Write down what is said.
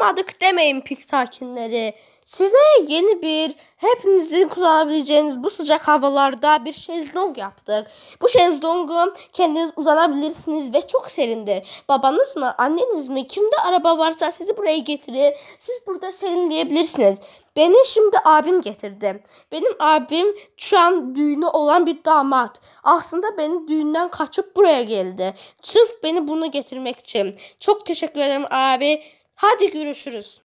Doymadık demeyin pik sakinleri. Size yeni bir, hepinizin kullanabileceğiniz bu sıcak havalarda bir şezlong yaptık. Bu şezlongu kendiniz uzanabilirsiniz ve çok serindir. Babanız mı, anneniz mi, kimde araba varsa sizi buraya getirir. Siz burada serinleyebilirsiniz. Beni şimdi abim getirdi. Benim abim şu an düğünü olan bir damat. Aslında beni düğünden kaçıp buraya geldi. Sırf beni bunu getirmek için. Çok teşekkür ederim abi. Hadi görüşürüz.